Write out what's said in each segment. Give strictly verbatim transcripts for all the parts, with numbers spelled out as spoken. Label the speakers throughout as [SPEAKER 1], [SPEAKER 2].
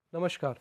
[SPEAKER 1] Namaskar.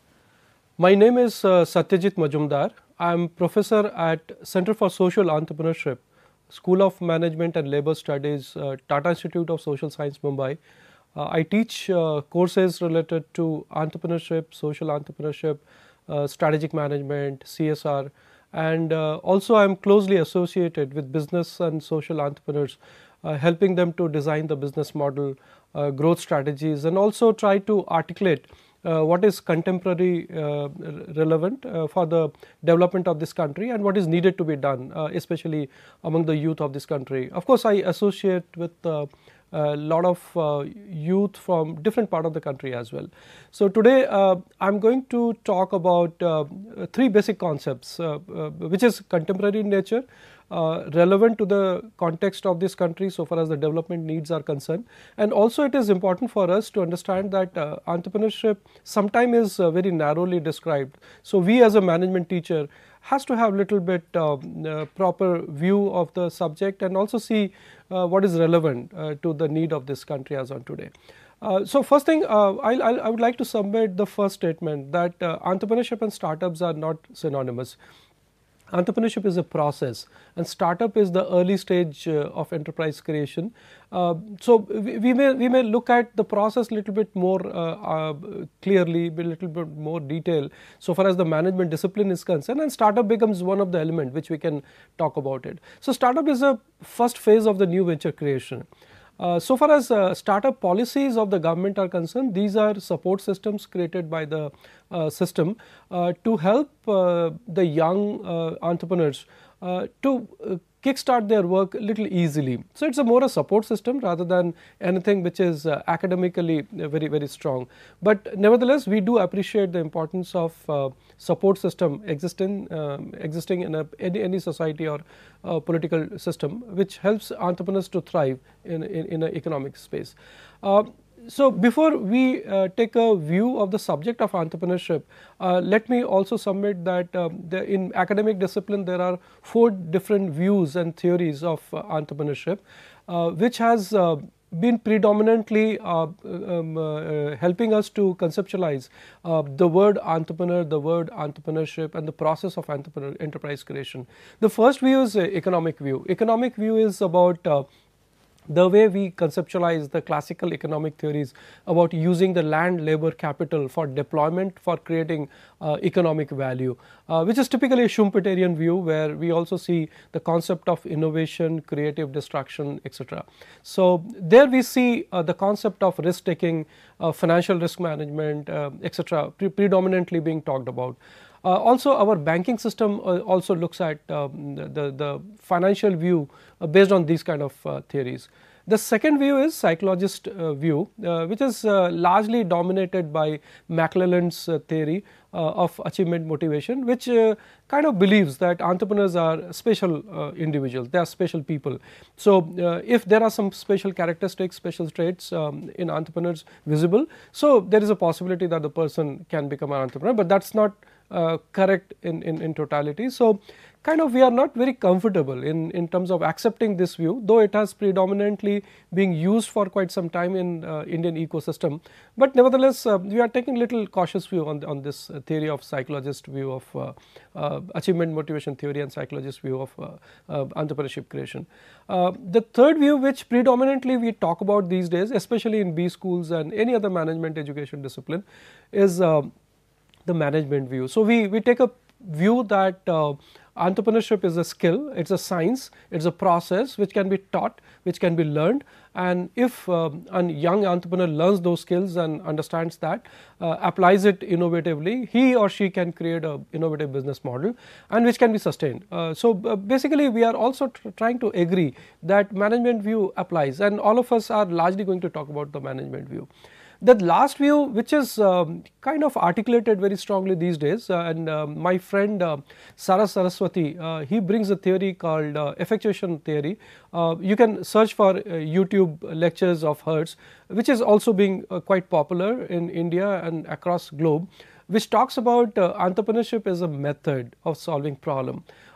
[SPEAKER 1] My name is uh, Satyajit Majumdar. I am professor at Center for Social Entrepreneurship, School of Management and Labor Studies, uh, Tata Institute of Social Science, Mumbai. Uh, I teach uh, courses related to entrepreneurship, social entrepreneurship, uh, strategic management, C S R, and uh, also I am closely associated with business and social entrepreneurs, uh, helping them to design the business model, uh, growth strategies, and also try to articulate uh, what is contemporary uh, relevant uh, for the development of this country and what is needed to be done, uh, especially among the youth of this country. Of course, I associate with uh, a lot of uh, youth from different part of the country as well. So today uh, I'm going to talk about uh, three basic concepts, uh, uh, which is contemporary in nature, uh, relevant to the context of this country so far as the development needs are concerned, and also it is important for us to understand that uh, entrepreneurship sometimes is uh, very narrowly described. So we as a management teacher has to have little bit um, uh, proper view of the subject and also see uh, what is relevant uh, to the need of this country as on today. Uh, so first thing, uh, I'll, I'll, I would like to submit the first statement that uh, entrepreneurship and startups are not synonymous. Entrepreneurship is a process and startup is the early stage uh, of enterprise creation. Uh, so we, we may we may look at the process a little bit more uh, uh, clearly, a little bit more detail so far as the management discipline is concerned, and startup becomes one of the element which we can talk about it. So startup is a first phase of the new venture creation. Uh, so far as uh, startup policies of the government are concerned, these are support systems created by the uh, system uh, to help uh, the young uh, entrepreneurs uh, to uh, kickstart their work a little easily. So it's a more a support system rather than anything which is uh, academically very very strong. But nevertheless, we do appreciate the importance of uh, support system existing um, existing in a, any, any society or uh, political system, which helps entrepreneurs to thrive in in, in an economic space. Uh, So before we uh, take a view of the subject of entrepreneurship, uh, let me also submit that um, the, in academic discipline there are four different views and theories of uh, entrepreneurship, uh, which has uh, been predominantly uh, um, uh, helping us to conceptualize uh, the word entrepreneur, the word entrepreneurship, and the process of entrepreneur enterprise creation. The first view is uh, economic view. Economic view is about uh, the way we conceptualize the classical economic theories about using the land, labor, capital for deployment for creating uh, economic value, uh, which is typically a Schumpeterian view, where we also see the concept of innovation, creative destruction, et cetera. So there we see uh, the concept of risk taking, uh, financial risk management, uh, et cetera, pre predominantly being talked about. Uh, also, our banking system uh, also looks at um, the, the, the financial view uh, based on these kind of uh, theories. The second view is psychologist uh, view, uh, which is uh, largely dominated by McClelland's uh, theory uh, of achievement motivation, which uh, kind of believes that entrepreneurs are special uh, individuals, they are special people. So uh, if there are some special characteristics, special traits um, in entrepreneurs visible, so there is a possibility that the person can become an entrepreneur, but that's not Uh, correct in, in, in totality. So kind of we are not very comfortable in, in terms of accepting this view, though it has predominantly being used for quite some time in uh, Indian ecosystem. But nevertheless, uh, we are taking little cautious view on, on this uh, theory of psychologist view of uh, uh, achievement motivation theory and psychologist view of uh, uh, entrepreneurship creation. Uh, the third view, which predominantly we talk about these days, especially in B schools and any other management education discipline, is uh, the management view. So we, we take a view that uh, entrepreneurship is a skill, it's a science, it's a process which can be taught, which can be learned, and if um, a young entrepreneur learns those skills and understands that, uh, applies it innovatively, he or she can create a innovative business model and which can be sustained. Uh, so uh, basically we are also tr trying to agree that management view applies, and all of us are largely going to talk about the management view. The last view, which is um, kind of articulated very strongly these days, uh, and uh, my friend uh, Saras Saraswati, uh, he brings a theory called uh, effectuation theory. Uh, you can search for uh, YouTube lectures of hers, which is also being uh, quite popular in India and across globe, which talks about uh, entrepreneurship as a method of solving problem.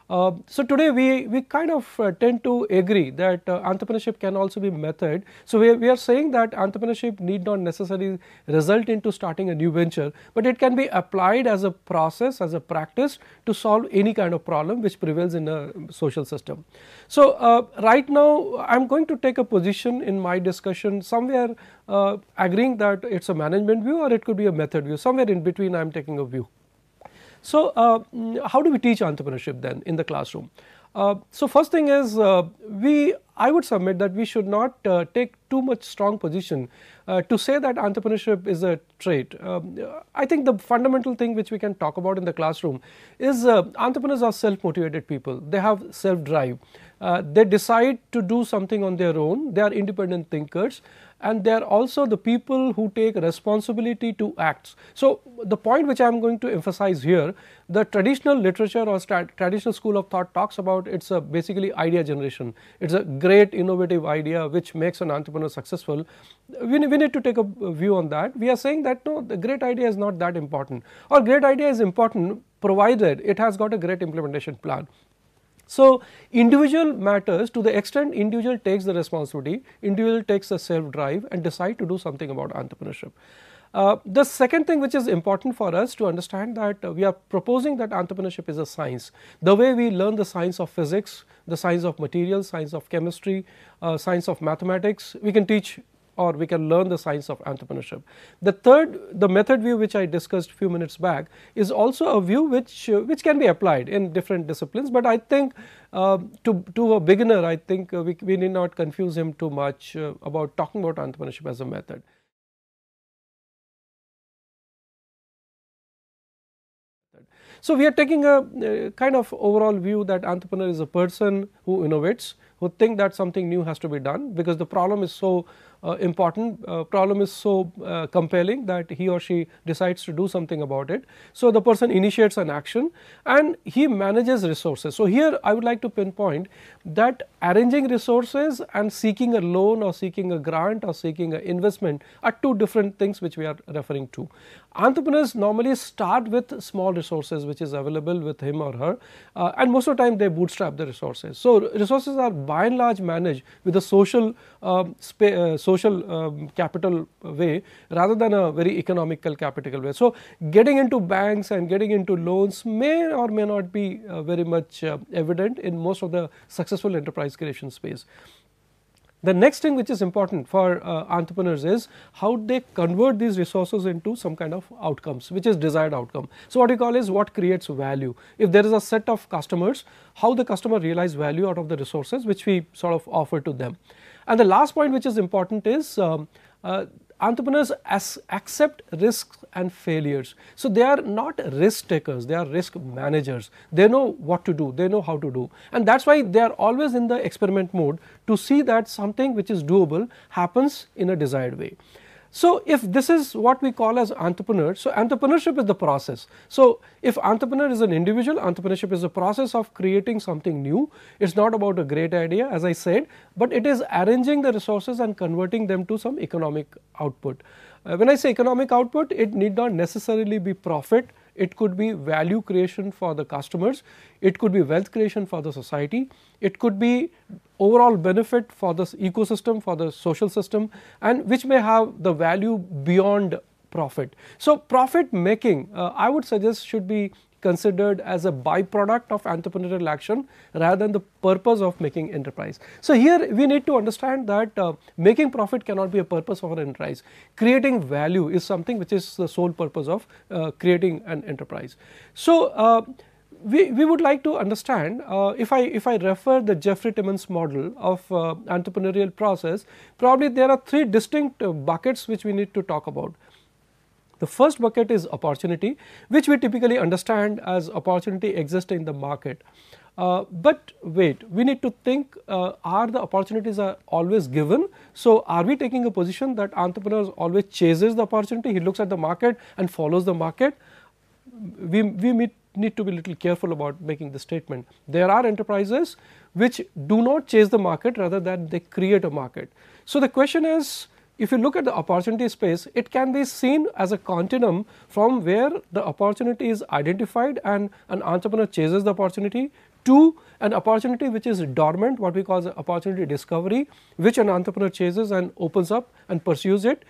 [SPEAKER 1] Uh, so today we, we kind of uh, tend to agree that uh, entrepreneurship can also be method. So we, we are saying that entrepreneurship need not necessarily result into starting a new venture, but it can be applied as a process, as a practice to solve any kind of problem which prevails in a social system. So uh, right now I am going to take a position in my discussion somewhere uh, agreeing that it is a management view or it could be a method view, somewhere in between I am taking a view. So uh, how do we teach entrepreneurship then in the classroom? Uh, so first thing is uh, we I would submit that we should not uh, take too much strong position uh, to say that entrepreneurship is a trait. Um, I think the fundamental thing which we can talk about in the classroom is uh, entrepreneurs are self-motivated people. They have self-drive. Uh, they decide to do something on their own. They are independent thinkers, and they are also the people who take responsibility to act. So the point which I am going to emphasize here, the traditional literature or traditional school of thought talks about it's a basically idea generation. It's a great innovative idea which makes an entrepreneur successful. We, we need to take a view on that. We are saying that no, the great idea is not that important, or great idea is important provided it has got a great implementation plan. So individual matters to the extent individual takes the responsibility, individual takes the self drive and decide to do something about entrepreneurship. Uh, the second thing which is important for us to understand that uh, we are proposing that entrepreneurship is a science. The way we learn the science of physics, the science of materials, science of chemistry, uh, science of mathematics, we can teach or we can learn the science of entrepreneurship. The third, the method view which I discussed a few minutes back is also a view which uh, which can be applied in different disciplines, but I think uh, to, to a beginner I think uh, we, we need not confuse him too much uh, about talking about entrepreneurship as a method. So we are taking a uh, kind of overall view that entrepreneur is a person who innovates, who think that something new has to be done because the problem is so uh, important, uh, problem is so uh, compelling that he or she decides to do something about it. So the person initiates an action and he manages resources. So here I would like to pinpoint that arranging resources and seeking a loan or seeking a grant or seeking an investment are two different things which we are referring to. Entrepreneurs normally start with small resources which is available with him or her, uh, and most of the time they bootstrap the resources. So resources are by and large managed with a social uh, uh, social um, capital way rather than a very economical capital way. So getting into banks and getting into loans may or may not be uh, very much uh, evident in most of the successful enterprise creation space. The next thing which is important for uh, entrepreneurs is how they convert these resources into some kind of outcomes, which is desired outcome. So what we call is what creates value. If there is a set of customers, how the customer realize value out of the resources which we sort of offer to them. And the last point which is important is um, uh, entrepreneurs as accept risks and failures. So they are not risk takers, they are risk managers. They know what to do, they know how to do, and that's why they are always in the experiment mode to see that something which is doable happens in a desired way. So if this is what we call as entrepreneur, so entrepreneurship is the process. So if entrepreneur is an individual, entrepreneurship is a process of creating something new. It's not about a great idea, as I said, but it is arranging the resources and converting them to some economic output. Uh, when I say economic output, it need not necessarily be profit. It could be value creation for the customers, it could be wealth creation for the society, it could be overall benefit for the ecosystem, for the social system, and which may have the value beyond profit. So profit making, uh, I would suggest, should be considered as a byproduct of entrepreneurial action rather than the purpose of making enterprise. So here we need to understand that uh, making profit cannot be a purpose of an enterprise. Creating value is something which is the sole purpose of uh, creating an enterprise. So uh, we, we would like to understand, uh, if I if I refer the Jeffrey Timmons model of uh, entrepreneurial process, probably there are three distinct uh, buckets which we need to talk about. The first bucket is opportunity, which we typically understand as opportunity exists in the market. Uh, but wait, we need to think, uh, are the opportunities are always given? So are we taking a position that entrepreneurs always chases the opportunity, he looks at the market and follows the market? We, we meet, need to be a little careful about making the statement. There are enterprises which do not chase the market, rather than they create a market. So the question is, if you look at the opportunity space, it can be seen as a continuum from where the opportunity is identified and an entrepreneur chases the opportunity Two, an opportunity which is dormant, what we call the opportunity discovery, which an entrepreneur chases and opens up and pursues it.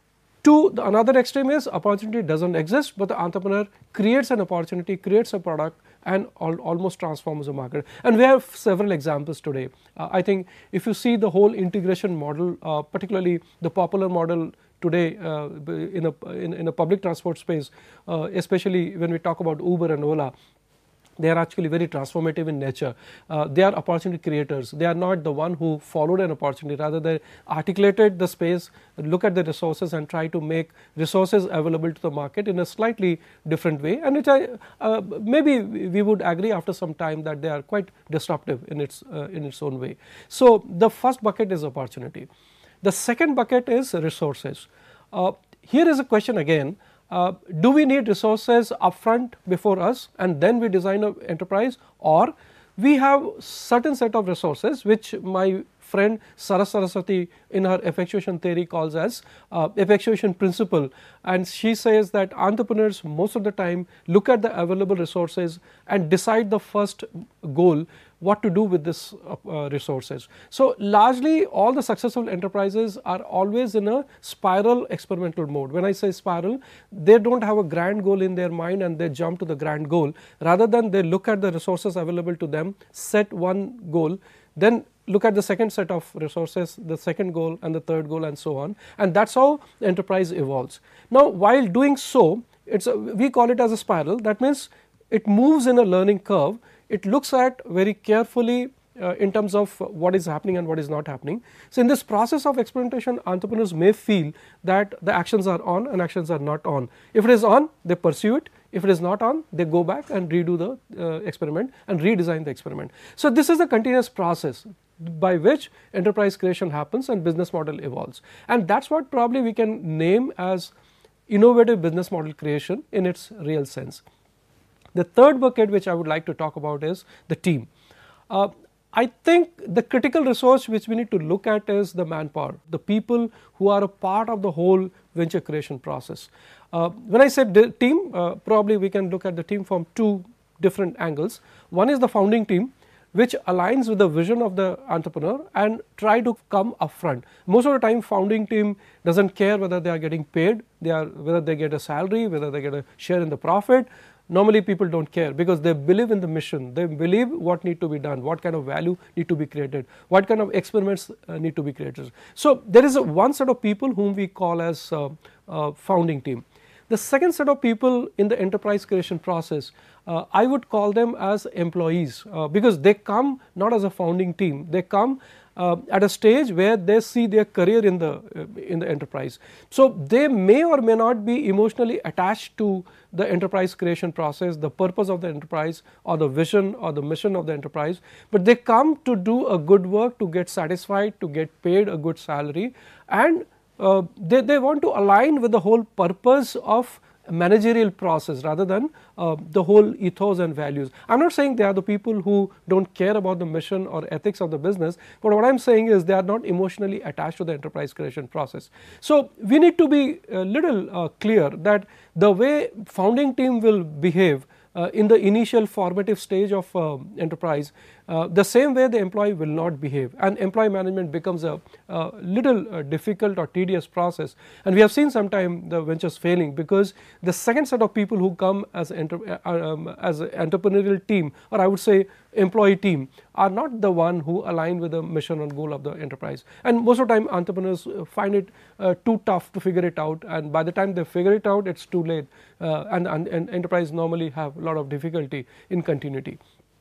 [SPEAKER 1] Two, the another extreme is opportunity does not exist, but the entrepreneur creates an opportunity, creates a product and al almost transforms the market. And we have several examples today. Uh, I think if you see the whole integration model, uh, particularly the popular model today uh, in, a, in, in a public transport space, uh, especially when we talk about Uber and Ola, they are actually very transformative in nature. Uh, they are opportunity creators. They are not the one who followed an opportunity, rather they articulated the space, look at the resources and try to make resources available to the market in a slightly different way, and which I uh, maybe we would agree after some time that they are quite disruptive in its uh, in its own way. So the first bucket is opportunity. The second bucket is resources. Uh, here is a question again. Uh, do we need resources upfront before us and then we design an enterprise, or we have certain set of resources which my friend Sara Saraswati in her effectuation theory calls as uh, effectuation principle, and she says that entrepreneurs most of the time look at the available resources and decide the first goal, what to do with this uh, resources. So largely all the successful enterprises are always in a spiral experimental mode. When I say spiral, they do not have a grand goal in their mind and they jump to the grand goal, rather than they look at the resources available to them, set one goal, then look at the second set of resources, the second goal and the third goal and so on, and that is how the enterprise evolves. Now while doing so, it's a, we call it as a spiral. That means it moves in a learning curve. It looks at very carefully uh, in terms of what is happening and what is not happening. So in this process of experimentation, entrepreneurs may feel that the actions are on and actions are not on. If it is on, they pursue it. If it is not on, they go back and redo the uh, experiment and redesign the experiment. So this is a continuous process by which enterprise creation happens and business model evolves, and that is what probably we can name as innovative business model creation in its real sense. The third bucket which I would like to talk about is the team. Uh, I think the critical resource which we need to look at is the manpower, the people who are a part of the whole venture creation process. Uh, when I said team, uh, probably we can look at the team from two different angles. One is the founding team, which aligns with the vision of the entrepreneur and try to come upfront. Most of the time founding team does not care whether they are getting paid, they are whether they get a salary, whether they get a share in the profit. Normally people do not care because they believe in the mission, they believe what need to be done, what kind of value need to be created, what kind of experiments uh, need to be created. So there is a one set of people whom we call as uh, uh, founding team. The second set of people in the enterprise creation process, uh, I would call them as employees, uh, because they come not as a founding team, they come uh, at a stage where they see their career in the uh, in the enterprise. So they may or may not be emotionally attached to the enterprise creation process, the purpose of the enterprise or the vision or the mission of the enterprise, but they come to do a good work, to get satisfied, to get paid a good salary, and Uh, they, they want to align with the whole purpose of managerial process rather than uh, the whole ethos and values. I am not saying they are the people who do not care about the mission or ethics of the business, but what I am saying is they are not emotionally attached to the enterprise creation process. So we need to be a little uh, clear that the way founding team will behave Uh, in the initial formative stage of uh, enterprise, uh, the same way the employee will not behave, and employee management becomes a, a little uh, difficult or tedious process. And we have seen sometime the ventures failing because the second set of people who come as enter, uh, um, as an entrepreneurial team, or I would say employee team, are not the one who align with the mission and goal of the enterprise. And most of the time entrepreneurs find it uh, too tough to figure it out, and by the time they figure it out, it's too late, uh, and, and, and enterprise normally have a lot of difficulty in continuity.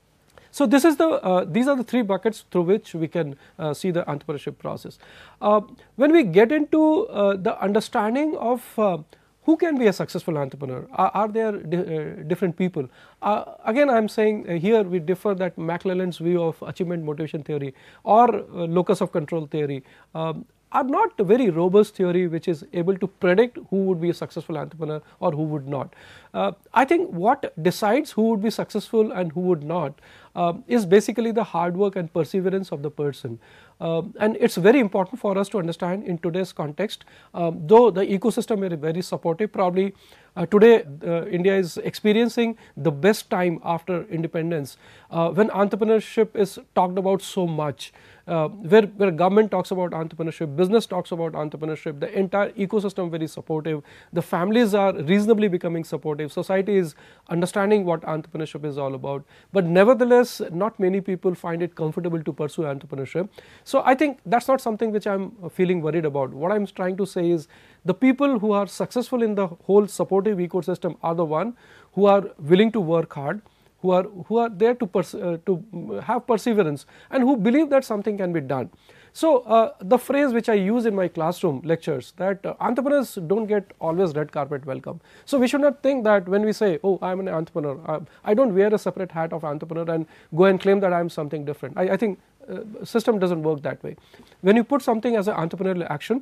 [SPEAKER 1] So this is the uh, these are the three buckets through which we can uh, see the entrepreneurship process. Uh, when we get into uh, the understanding of uh, who can be a successful entrepreneur, are, are there di uh, different people? Uh, again I am saying uh, here we differ that McClelland's view of achievement motivation theory or uh, locus of control theory um, are not a very robust theory which is able to predict who would be a successful entrepreneur or who would not. Uh, I think what decides who would be successful and who would not uh, is basically the hard work and perseverance of the person. Uh, and it's very important for us to understand in today's context, um, though the ecosystem is very supportive, probably uh, today uh, India is experiencing the best time after independence, uh, when entrepreneurship is talked about so much. Uh, where, where government talks about entrepreneurship, business talks about entrepreneurship, the entire ecosystem very supportive, the families are reasonably becoming supportive, society is understanding what entrepreneurship is all about, but nevertheless not many people find it comfortable to pursue entrepreneurship. So I think that's not something which I'm feeling worried about. What I'm trying to say is the people who are successful in the whole supportive ecosystem are the one who are willing to work hard, who are who are there to pers uh, to have perseverance, and who believe that something can be done. So uh, the phrase which I use in my classroom lectures, that uh, entrepreneurs don't get always red carpet welcome. So we should not think that when we say, oh, I am an entrepreneur, I, I don't wear a separate hat of entrepreneur and go and claim that I am something different. I, I think uh, system doesn't work that way. When you put something as an entrepreneurial action,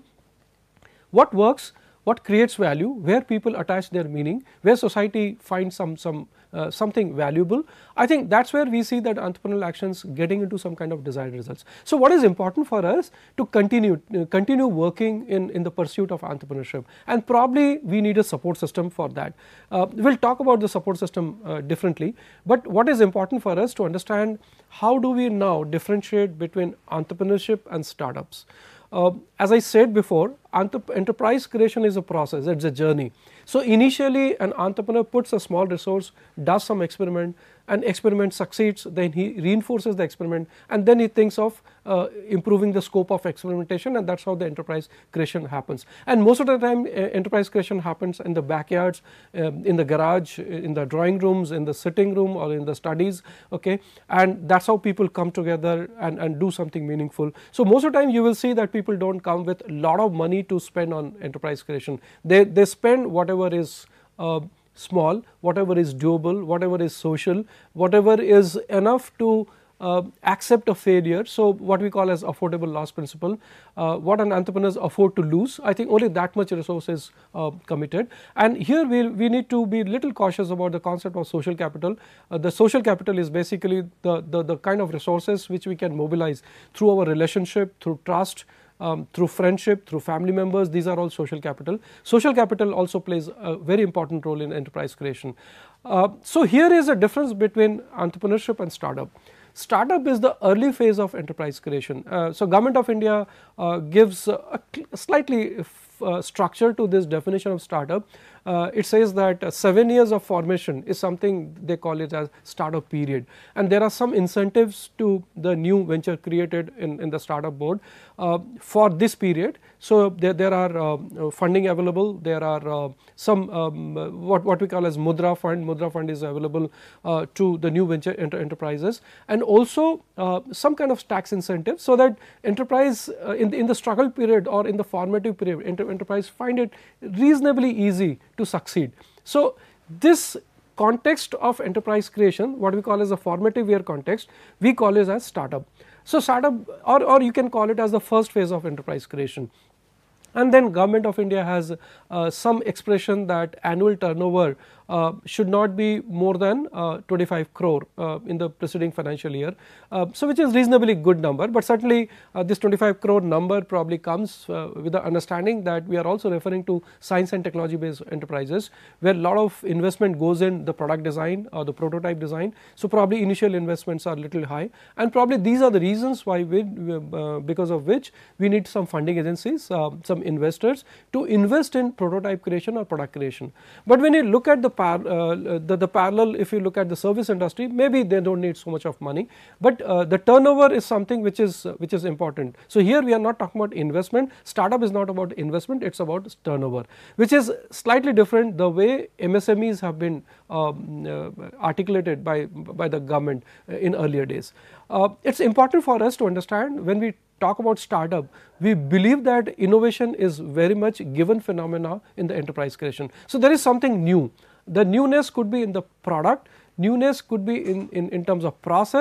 [SPEAKER 1] what works, what creates value, where people attach their meaning, where society finds some some uh, something valuable, I think that's where we see that entrepreneurial actions getting into some kind of desired results. So what is important for us to continue uh, continue working in in the pursuit of entrepreneurship, and probably we need a support system for that. Uh, we'll talk about the support system uh, differently, but what is important for us to understand, how do we now differentiate between entrepreneurship and startups? Uh, as I said before, enterprise creation is a process, it's a journey. So initially an entrepreneur puts a small resource, does some experiment, and experiment succeeds, then he reinforces the experiment, and then he thinks of uh, improving the scope of experimentation, and that's how the enterprise creation happens. And most of the time uh, enterprise creation happens in the backyards, um, in the garage, in the drawing rooms, in the sitting room, or in the studies, okay, and that's how people come together and, and do something meaningful. So most of the time you will see that people don't come with a lot of money to spend on enterprise creation. They, they spend whatever is uh, small, whatever is doable, whatever is social, whatever is enough to uh, accept a failure. So what we call as affordable loss principle, uh, what an entrepreneur afford to lose, I think only that much resource is uh, committed. And here we, we need to be little cautious about the concept of social capital. Uh, the social capital is basically the, the, the kind of resources which we can mobilize through our relationship, through trust, Um, through friendship, through family members. These are all social capital. Social capital also plays a very important role in enterprise creation. Uh, so here is a difference between entrepreneurship and startup. Startup is the early phase of enterprise creation. Uh, so Government of India uh, gives a, a slightly uh, structure to this definition of startup. Uh, it says that uh, seven years of formation is something they call it as startup period, and there are some incentives to the new venture created in, in the startup board uh, for this period. So there, there are uh, funding available, there are uh, some um, what, what we call as Mudra fund, Mudra fund is available uh, to the new venture enter enterprises, and also uh, some kind of tax incentive, so that enterprise uh, in, the, in the struggle period or in the formative period, enter enterprise find it reasonably easy to succeed. So this context of enterprise creation, what we call as a formative year context, we call it as startup. So startup, or, or you can call it as the first phase of enterprise creation. And then Government of India has uh, some expression that annual turnover uh, should not be more than uh, twenty-five crore uh, in the preceding financial year. Uh, so which is reasonably good number, but certainly uh, this twenty-five crore number probably comes uh, with the understanding that we are also referring to science and technology based enterprises, where a lot of investment goes in the product design or the prototype design. So probably initial investments are little high, and probably these are the reasons why we, uh, because of which we need some funding agencies, uh, some investors to invest in prototype creation or product creation. But when you look at the, par uh, the, the parallel, if you look at the service industry, maybe they don't need so much of money, but uh, the turnover is something which is uh, which is important. So here we are not talking about investment. Startup is not about investment, it's about turnover, which is slightly different the way M S M Es have been um, uh, articulated by by the government in earlier days. Uh, it's important for us to understand when we talk about startup, we believe that innovation is very much given phenomena in the enterprise creation. So there is something new. The newness could be in the product, newness could be in, in, in terms of process,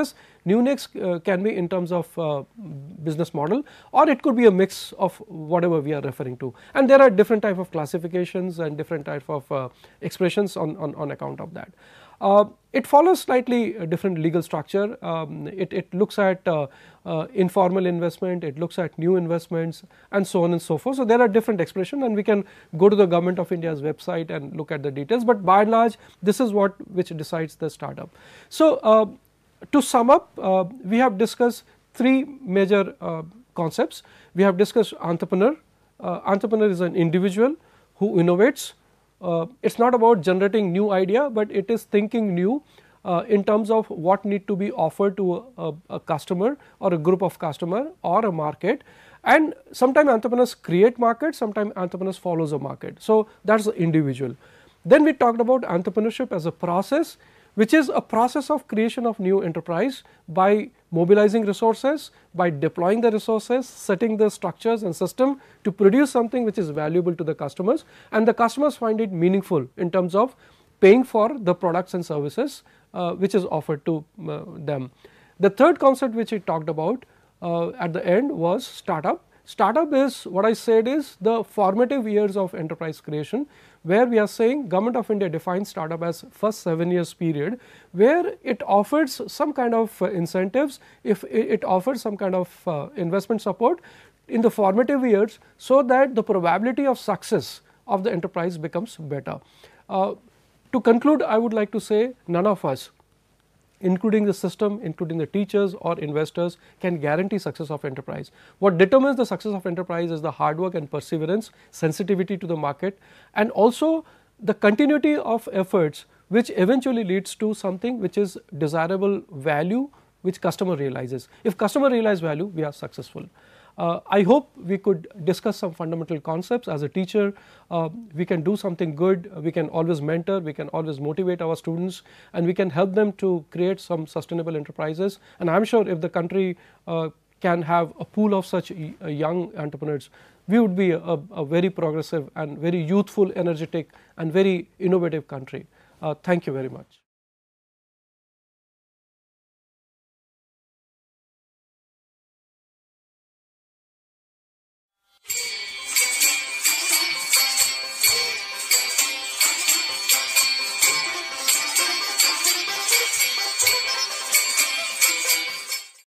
[SPEAKER 1] Newness uh, can be in terms of uh, business model, or it could be a mix of whatever we are referring to, and there are different type of classifications and different type of uh, expressions on, on, on account of that. Uh, it follows slightly different legal structure. Um, it, it looks at uh, uh, informal investment, it looks at new investments, and so on and so forth. So, there are different expressions, and we can go to the Government of India's website and look at the details, but by and large this is what which decides the startup. So, uh, to sum up, uh, we have discussed three major uh, concepts. We have discussed entrepreneur. Uh, entrepreneur is an individual who innovates. Uh, it is not about generating new idea, but it is thinking new uh, in terms of what need to be offered to a, a, a customer or a group of customer or a market. And sometimes entrepreneurs create market, sometimes entrepreneurs follows a market. So, that is the individual. Then we talked about entrepreneurship as a process, which is a process of creation of new enterprise by mobilizing resources, by deploying the resources, setting the structures and system to produce something which is valuable to the customers, and the customers find it meaningful in terms of paying for the products and services uh, which is offered to uh, them. The third concept which we talked about uh, at the end was startup. Startup is, what I said is, the formative years of enterprise creation, where we are saying Government of India defines startup as first seven years period, where it offers some kind of uh, incentives, if it, it offers some kind of uh, investment support in the formative years, so that the probability of success of the enterprise becomes better. Uh, to conclude, I would like to say none of us, including the system, including the teachers or investors, can guarantee success of enterprise. What determines the success of enterprise is the hard work and perseverance, sensitivity to the market, and also the continuity of efforts which eventually leads to something which is desirable value which customer realizes. If customer realize value, we are successful. Uh, I hope we could discuss some fundamental concepts. As a teacher, uh, we can do something good, we can always mentor, we can always motivate our students, and we can help them to create some sustainable enterprises. And I am sure if the country uh, can have a pool of such uh, young entrepreneurs, we would be a, a very progressive and very youthful, energetic and very innovative country. Uh, thank you very much.